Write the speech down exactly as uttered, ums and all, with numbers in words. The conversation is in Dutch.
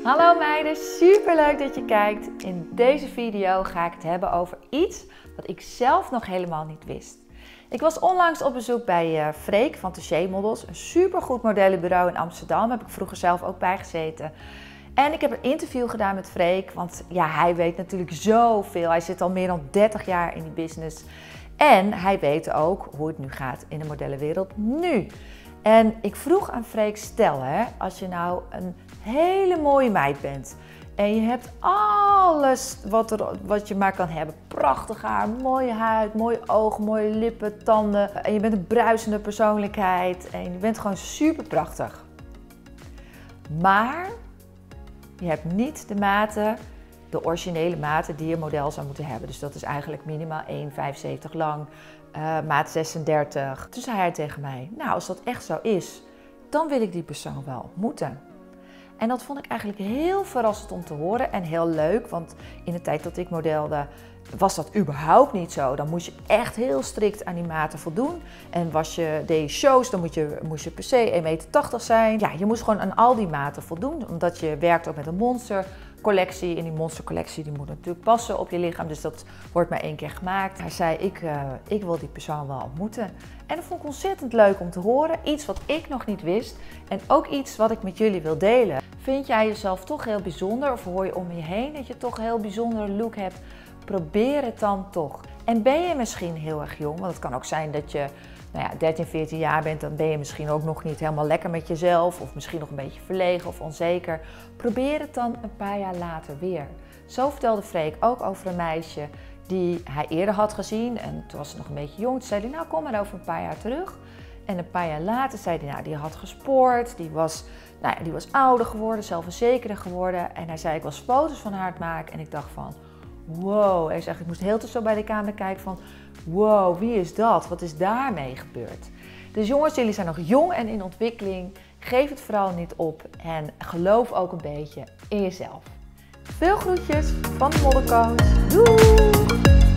Hallo meiden, super leuk dat je kijkt. In deze video ga ik het hebben over iets wat ik zelf nog helemaal niet wist. Ik was onlangs op bezoek bij uh, Freek van Touché Models, een supergoed modellenbureau in Amsterdam. Daar heb ik vroeger zelf ook bij gezeten. En ik heb een interview gedaan met Freek, want ja, hij weet natuurlijk zoveel. Hij zit al meer dan dertig jaar in die business. En hij weet ook hoe het nu gaat in de modellenwereld nu. En ik vroeg aan Freek, stel hè, als je nou een hele mooie meid bent en je hebt alles wat, er, wat je maar kan hebben. Prachtig haar, mooie huid, mooie ogen, mooie lippen, tanden. En je bent een bruisende persoonlijkheid en je bent gewoon super prachtig. Maar je hebt niet de maten, de originele maten die je model zou moeten hebben. Dus dat is eigenlijk minimaal één komma vijfenzeventig lang, uh, maat zesendertig. Toen zei hij tegen mij, nou als dat echt zo is, dan wil ik die persoon wel ontmoeten. En dat vond ik eigenlijk heel verrassend om te horen en heel leuk, want in de tijd dat ik modelde was dat überhaupt niet zo. Dan moest je echt heel strikt aan die maten voldoen. En was je, deed je shows, dan moest je, moest je per se één komma tachtig meter zijn. Ja, je moest gewoon aan al die maten voldoen, omdat je werkt ook met een monstercollectie. En die monstercollectie die moet natuurlijk passen op je lichaam, dus dat wordt maar één keer gemaakt. Hij zei, ik, uh, ik wil die persoon wel ontmoeten. En dat vond ik ontzettend leuk om te horen. Iets wat ik nog niet wist en ook iets wat ik met jullie wil delen. Vind jij jezelf toch heel bijzonder of hoor je om je heen dat je toch een heel bijzondere look hebt? Probeer het dan toch. En ben je misschien heel erg jong, want het kan ook zijn dat je nou ja, dertien, veertien jaar bent, dan ben je misschien ook nog niet helemaal lekker met jezelf of misschien nog een beetje verlegen of onzeker. Probeer het dan een paar jaar later weer. Zo vertelde Freek ook over een meisje die hij eerder had gezien en toen was ze nog een beetje jong. Toen zei hij, nou kom maar over een paar jaar terug. En een paar jaar later zei hij, nou die had gespoord, die was, nou ja, die was ouder geworden, zelfverzekerder geworden. En hij zei, ik was foto's van haar aan het maken en ik dacht van, wow. Hij zegt, ik moest heel te zo bij de camera kijken van, wow, wie is dat? Wat is daarmee gebeurd? Dus jongens, jullie zijn nog jong en in ontwikkeling. Geef het vooral niet op en geloof ook een beetje in jezelf. Veel groetjes van de Modelcoach. Doei!